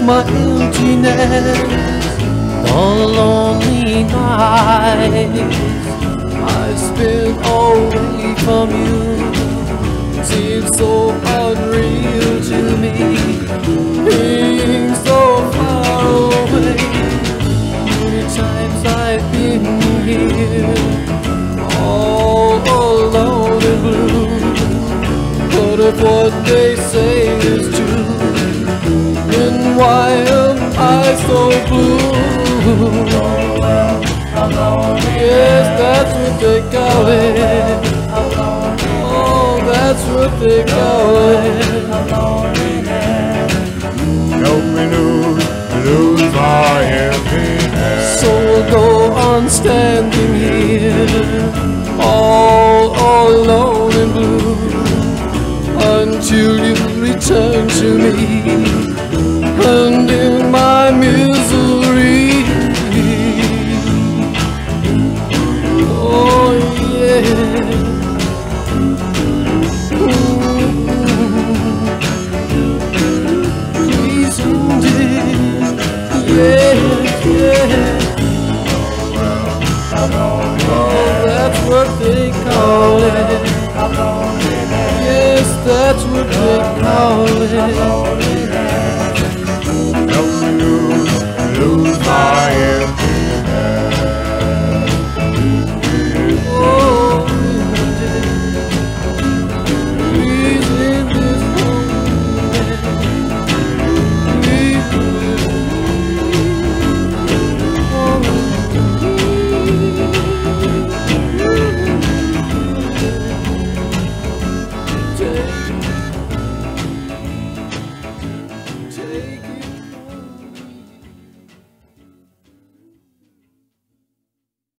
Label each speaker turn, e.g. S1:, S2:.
S1: my emptiness, the lonely nights I spent away from you seems so unreal to me, being so far away. Many times I've been here, all alone and blue. But if what they say is true, then why am I so blue? Yes, that's what they call it. Oh, that's what they call it.
S2: Help me lose my emptiness.
S1: So we'll go on standing here, all alone and blue, until you return to me, and in my misery. Oh yeah. Please indeed. Yeah. Oh, that's what they call it. Yes, that's what they call it.